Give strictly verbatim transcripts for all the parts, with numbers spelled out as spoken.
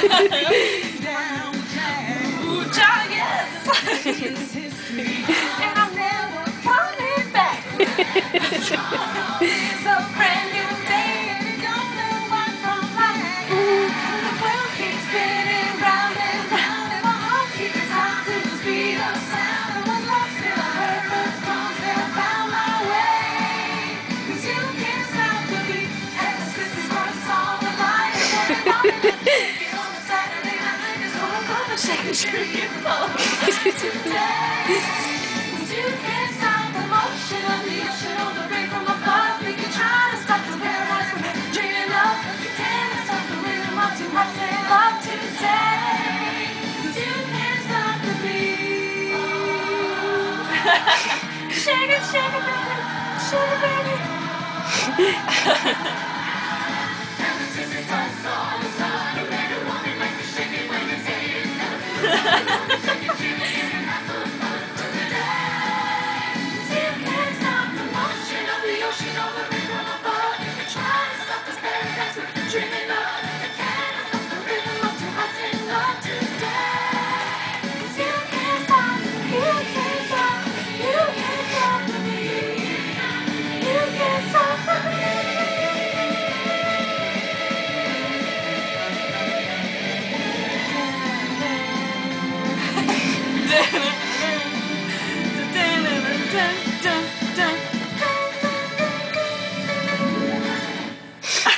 Ooh, child, yes. And I'm never coming back. It's a brand new day and you don't know what from life. The world keeps spinning round and round and my heart keeps time to the speed of sound. I was lost in a purpose, songs that found my way. 'Cause you can't stop the beat. And this is what a song of mine. It's what I'm talking about. On a Saturday night, it's what I'm gonna shake and shake it for today. 'Cause you can't stop the motion of the ocean or the rain from above. We can try to stop the paradise from dreaming of. You can't stop the rhythm of two hearts in love today. 'Cause you can't stop the beat. Shake it, shake it, baby. Shake it, baby.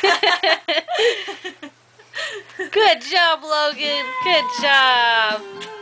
Good job, Logan. Good job.